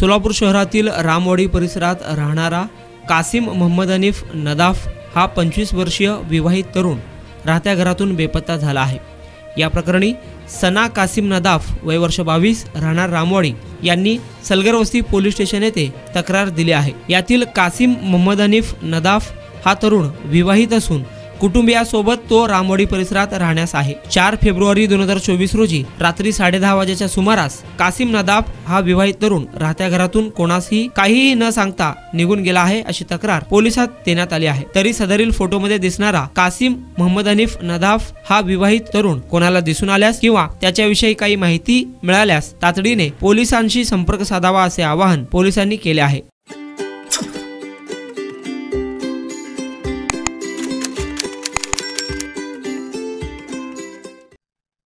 सोलापूर शहरातील रामवाडी परिसरात राहणारा कासिम मोहम्मद हनीफ नदाफ हा 25 वर्षीय विवाहित तरुण राहत्या घरातून बेपत्ता झाला आहे। या प्रकरणी सना कासिम नदाफ वय वर्ष 22 राहणार रामवाडी यांनी सलगरवस्ती पोलीस स्टेशन येथे तक्रार दिली आहे। यातील कासिम मोहम्मद हनीफ नदाफ हा तरुण विवाहित असून कुटुंबियासोबत तो रामवाडी परिसरात राहण्यास आहे। 4 फेब्रुवारी 2024 रोजी रात्री 10:30 वाजेच्या सुमारास कासिम नदाफ हा विवाहित तरुण राहत्या घरातून कोणासही काहीही न सांगता निघून गेला आहे अशी तक्रार पोलिसात देण्यात आली आहे। तरी सदरील फोटोमध्ये दिसणारा कासिम मोहम्मद हनीफ नदाफ हा विवाहित तरुण कोणाला दिसून आल्यास किंवा त्याच्याविषयी काही माहिती मिळाल्यास तातडीने पोलिसांशी संपर्क साधावा असे आवाहन पोलिसांनी केले आहे।